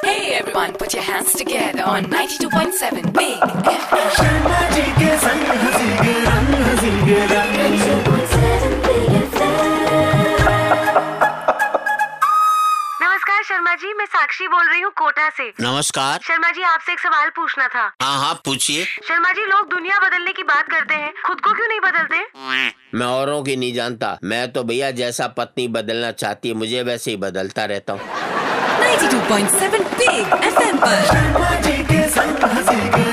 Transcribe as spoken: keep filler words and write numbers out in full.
Hey everyone, put your hands together on ninety-two point seven Big F M. Sharma ji के संग हंसीगे रंग हंसीगे रंग ninety-two point seven Big F M. नमस्कार शर्मा जी, मैं साक्षी बोल रही हूँ कोटा से। नमस्कार। शर्मा जी, आपसे एक सवाल पूछना था। हाँ हाँ पूछिए। शर्मा जी, लोग दुनिया बदलने की बात करते हैं, खुद को क्यों नहीं बदलते? मैं औरों की नहीं जानता, मैं तो भैया जैसा पत्नी बदलना चाहती है मुझे वैसे ही बदलता रहता हूँ। ninety-two point seven Big F M पर शर्मा जी के संग हंसीगे